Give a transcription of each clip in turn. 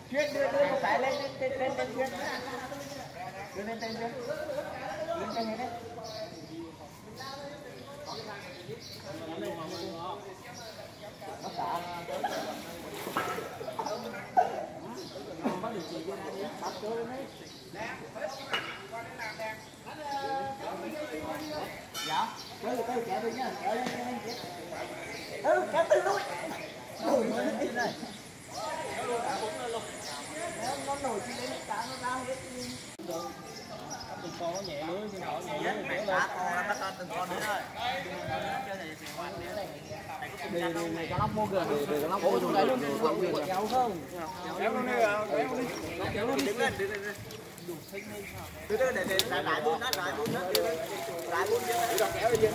Chuyên đưa một cái lên trên chuyên. Đưa lên trên chưa? Lên trên hết đấy. Bắt cả. Bắt được gì đây đi. Bắt chơi đấy. Dạ. Kéo kéo đi nhá. Kéo lên chết. Kéo từ lui. Nổi lên này. Nó nổi thì lên cá nó ra hết. Từng con nó nhẹ lưới chứ nào nhẹ lưới kéo lên. Bắt con từng con nữa thôi. Để cho nó mua gần để cho nó mua dùng đấy luôn. Kéo không? Kéo luôn đi. Kéo luôn đi. Đứng lên. Đưa để lại buôn đó, lại buôn đó. Lại buôn chứ. Kéo đi.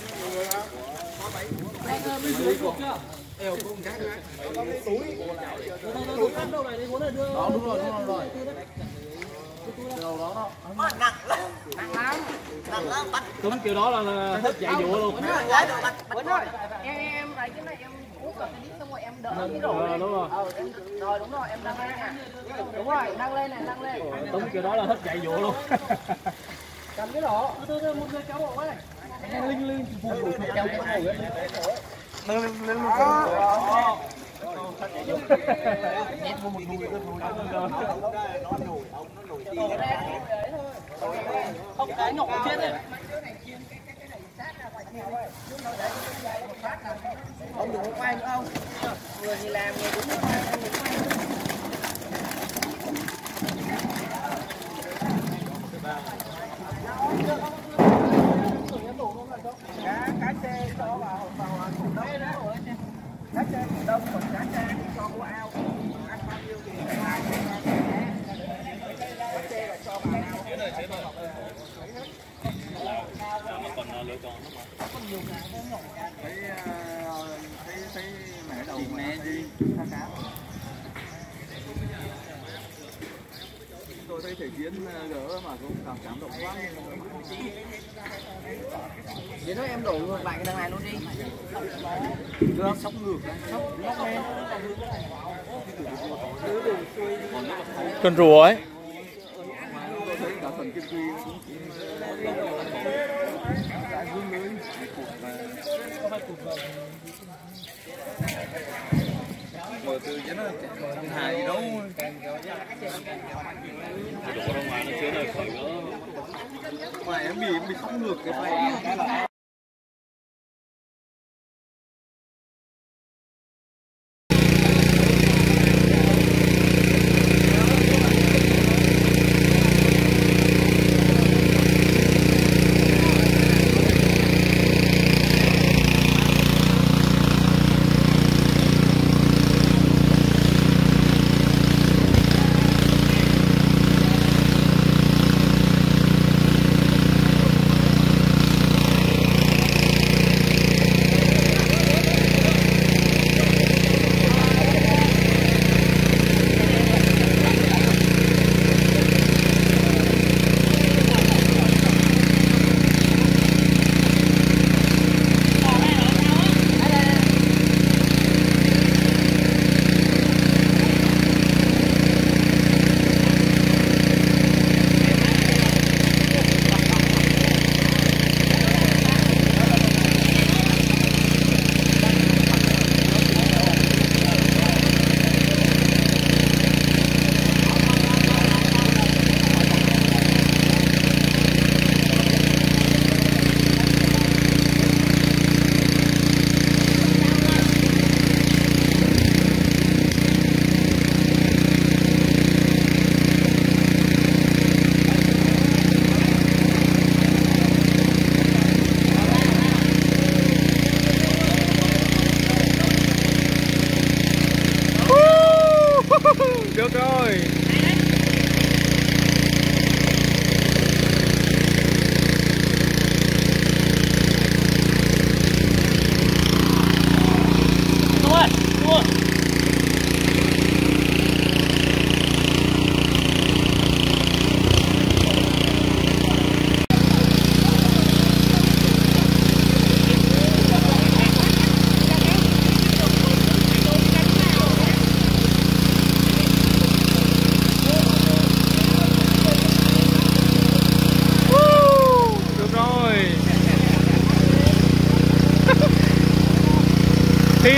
Đây cục chưa? Eo cũng cái nữa. Có cái túi. Đâu này đi muốn đưa. Đó đúng rồi. Đâu đó. Nặng lắm. Bắt. Đúng kiểu đó là hết chạy vụ luôn. Quên rồi. Em lấy cái này em úp vào cái đít xong rồi em đỡ cái rồi. Đúng rồi. Rồi đúng rồi, em đăng lên nha. Đúng rồi, đăng lên này, đăng lên. Đúng kiểu đó là hết chạy vụ luôn. Cầm cái đó. Tôi một người kéo bộ ấy. Linh phù kéo cái này. Lên một cái. Nhét vô một mùi không cái nhỏ chết rồi. Ông đừng có quay nữa không? Người thì làm người đúng rồi. Cá chê cho vào củ đông đó. Cá chê củ đông còn cá chê cho mua ao. Ăn bao nhiêu thì cá chê là cho vào ao. Còn lựa chọn nó mà. Có nhiều cá nó nhỏ. Thấy mẹ đầu mẹ đi cá. Tôi thấy Thể Chiến gỡ mà cũng cảm động quá. Vậy đó em đổ ngược lại cái đằng này luôn đi. Được, sóc ngược, sóc lên. Con rùa ấy. Tôi thấy cả phần kim quy cũng rồi từ cho nó hài gì đâu đổ ra ngoài nó chứa này khỏi nữa ngoài em bị sóc ngược cái phải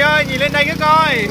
ơi, nhìn lên đây cái coi.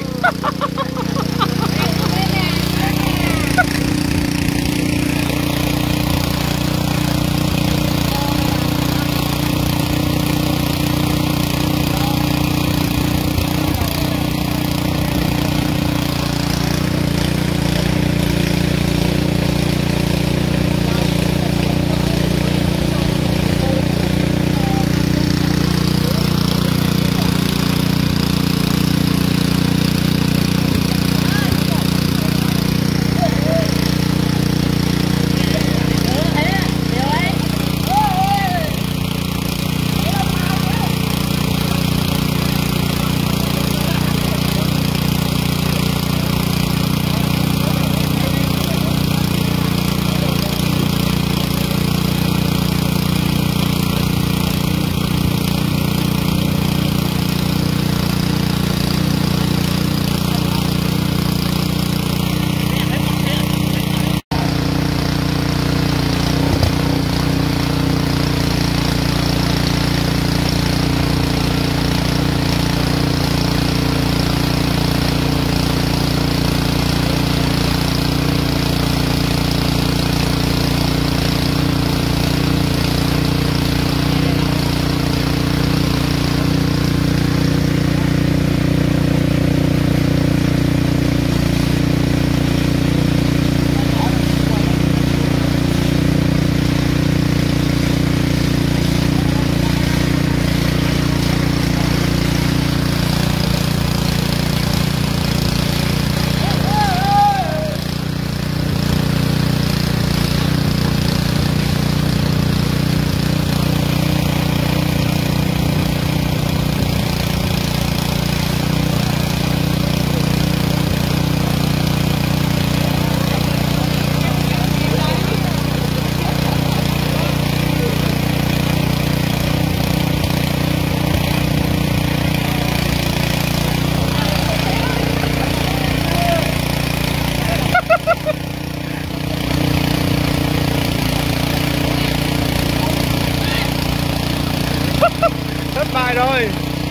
Thất bại rồi.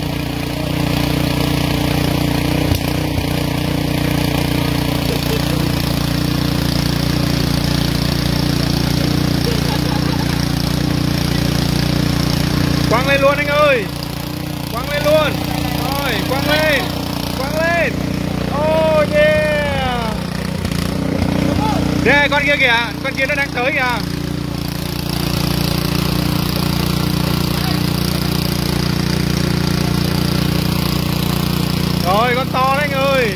Quăng lên luôn anh ơi. Quăng lên luôn. Rồi, quăng lên. Quăng lên. Oh yeah. Đây, con kia kìa. Con kia nó đang tới kìa. Rồi, con to đấy anh ơi.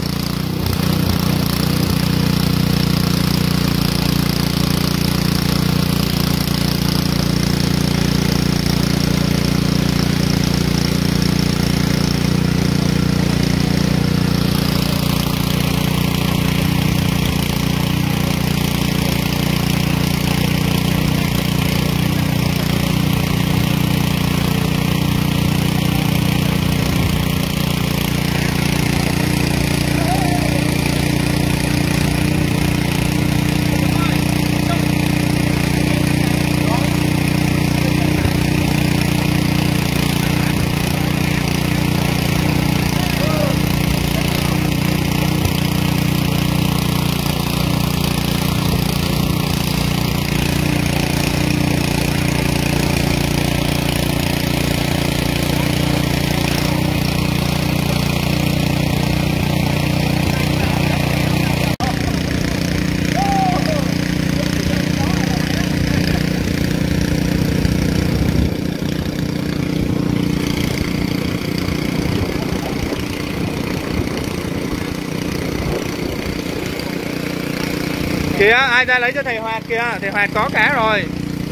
Kìa, ai ra lấy cho thầy Hoạt kìa, thầy Hoạt có cá rồi.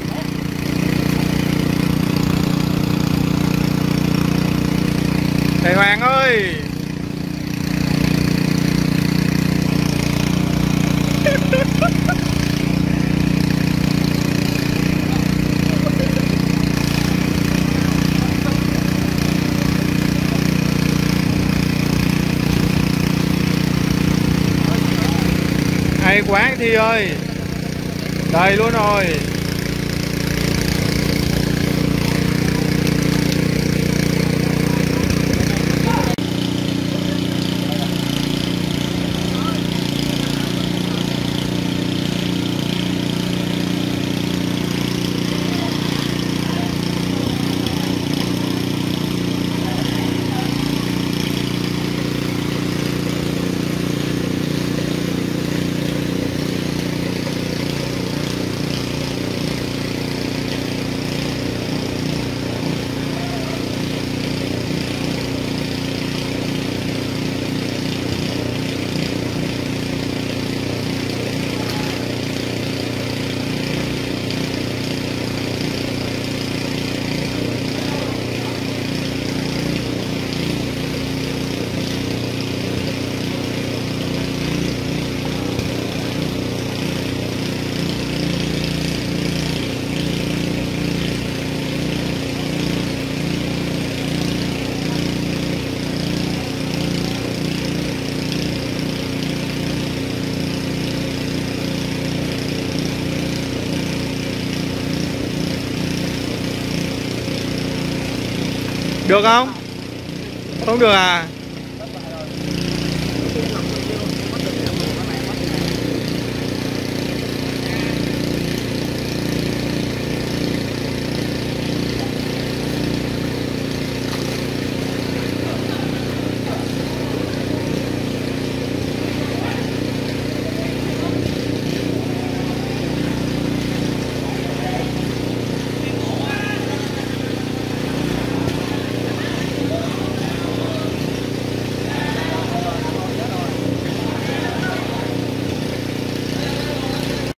Thầy Hoàng ơi. Hay quá Thi ơi. Đầy luôn rồi. Được không? Không được à?